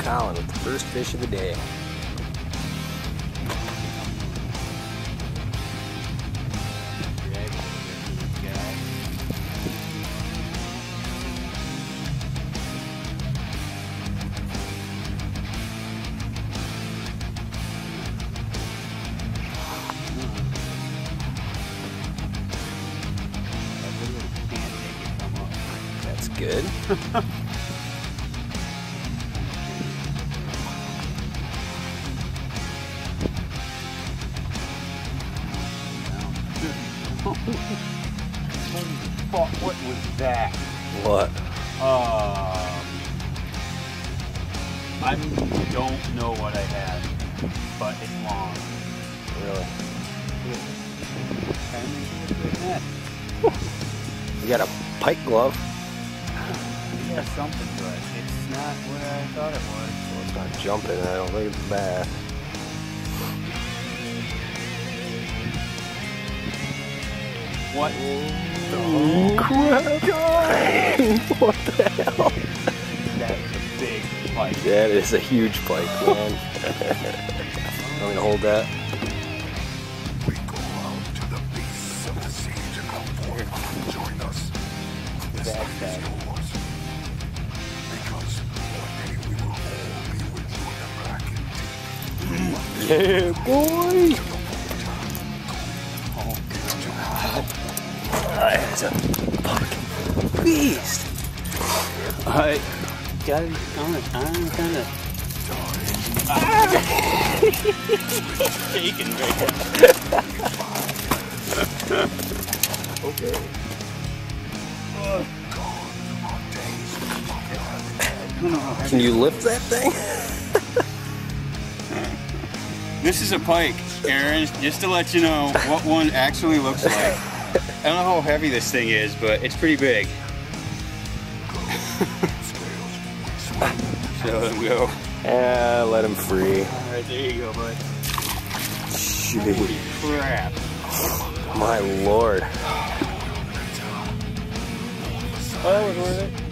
Colin with the first fish of the day. That's good. What was that? What? I don't know what I had, but it's long. Really? Yeah. You got a pike glove? Yeah, something, but it's not what I thought it was. Well, it's not jumping. I don't think it's a bass. What? Oh, crap! What the hell? That's a big pike. That is a huge pike, man. Want me to hold that? We go out to the base of the siege and come forth and join us. This land is yours. Because one day we will all be with you in the black and deep. Yeah, boy! That's a fucking beast! I got it on it. I'm kind of shaking right now. Okay. Can you lift that thing? This is a pike, Aaron, just to let you know what one actually looks like. I don't know how heavy this thing is, but it's pretty big. So let him go. Yeah, let him free. Alright, there you go, bud. Jeez. Holy crap. My lord. Oh, that was worth it.